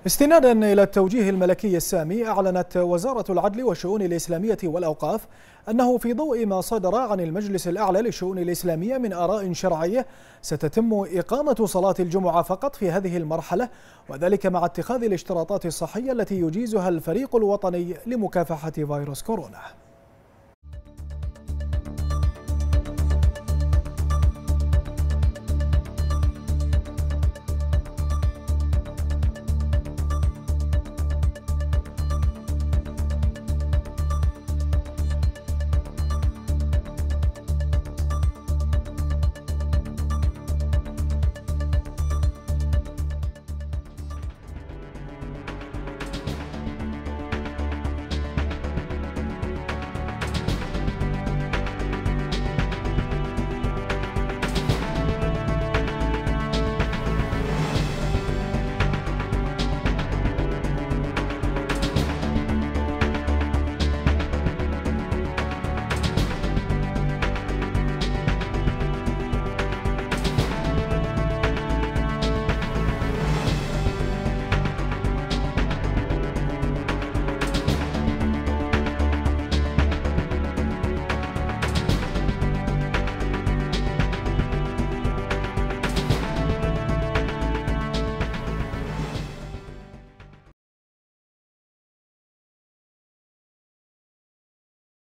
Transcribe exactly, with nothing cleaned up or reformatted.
استنادا إلى التوجيه الملكي السامي، أعلنت وزارة العدل والشؤون الإسلامية والأوقاف أنه في ضوء ما صدر عن المجلس الأعلى للشؤون الإسلامية من آراء شرعية ستتم إقامة صلاة الجمعة فقط في هذه المرحلة، وذلك مع اتخاذ الاشتراطات الصحية التي يجيزها الفريق الوطني لمكافحة فيروس كورونا.